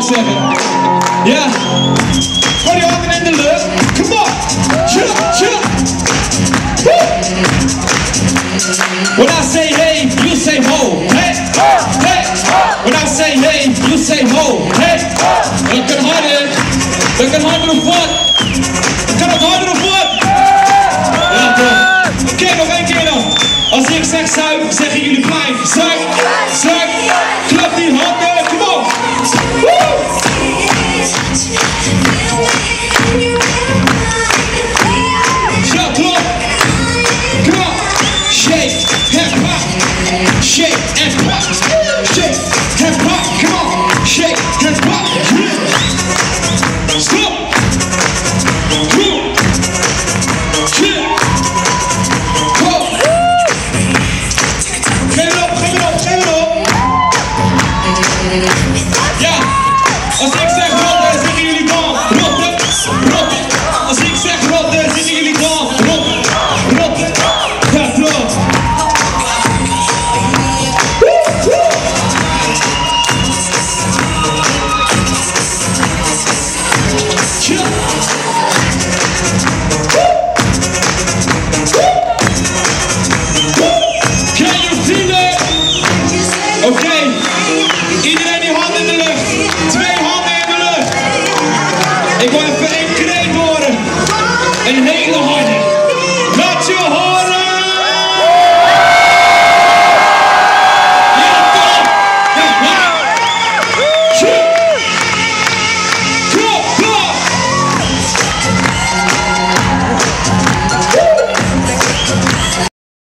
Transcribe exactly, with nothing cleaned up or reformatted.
zeggen. Ja. Gooi die handen in de lucht. Come on. Jump, jump. Woo. When I say hey, you say ho. Hey, hey. When I say hey, you say ho. Hey. Dat kan harder. Dat kan harder of wat? Kan het harder of wat? Ja toch. Oké, okay, nog één keer dan. Als ik zeg zuip, zeggen jullie fijn. Zuip, zuip. Klap die handen. Kom op. Woo. Ja, klopt. Kom op. Shake and pop. Shake and pop. Shake and pop. Come on. Shake and pop. Stop. Cool. Chill. Go. Geef het op, geef het op, geef het op. Ja. Als ik zeg rotten, zeggen jullie dan rotten, rotten. Als ik zeg rotten, zeggen jullie dan rotten, rotten. Ja, klopt. Chill. Can you feel it? Oké. Okay. Iedereen die handen in de lucht. Twee handen in de lucht. Ik wil even één kreet horen. Een hele harde. Laat je horen.